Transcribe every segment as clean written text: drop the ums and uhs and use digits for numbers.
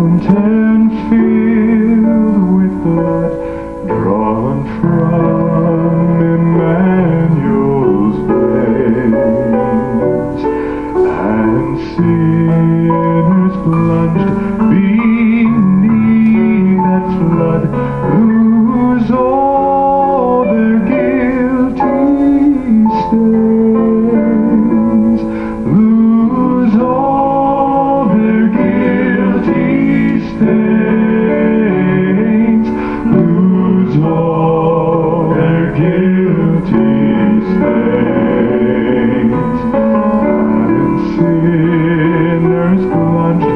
fountain filled with blood drawn from Emmanuel's veins, and sinners plunged beneath that flood lose all their guilty stains, lose all their guilty stains, lose all their guilty stains, and sinners plunged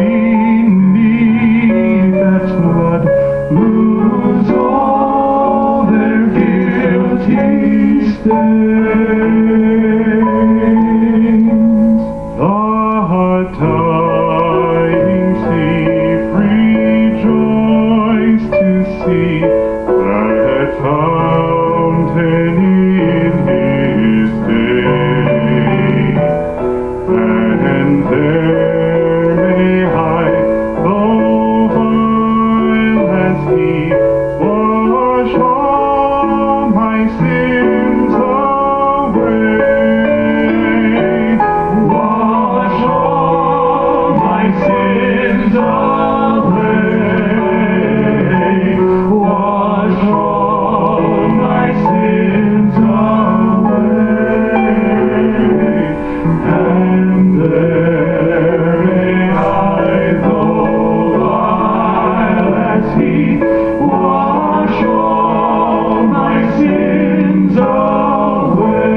beneath that flood lose all their guilty stains. The dying thief rejoiced to see that fountain in his day, and there may hide, though vile as he, wash all my sins away, wash all my sins away, wash all my sins away, and there may hide, though vile as he, wash all my sins away.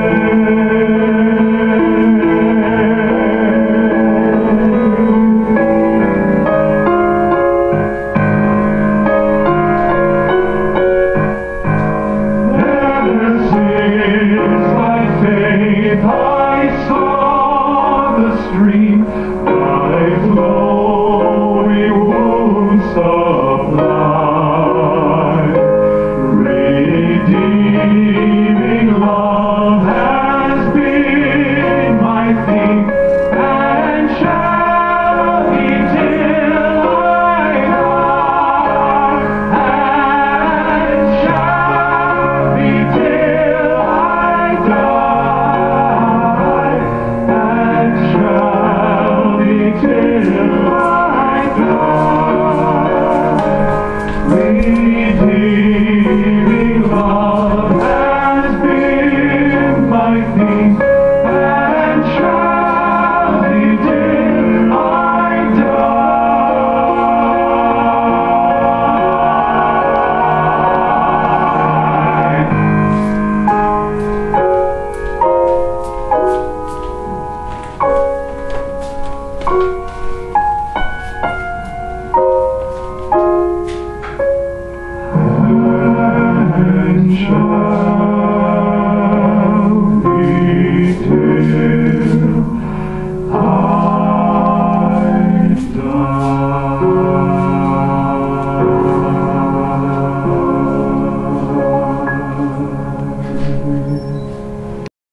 Ever since my faith I saw the stream thy flowing wounds supply, redeeming love has been my theme, and shall be till I die, and shall be till I die, and shall be till I die. Redeeming love has been my theme, and shall be till I and shall be till I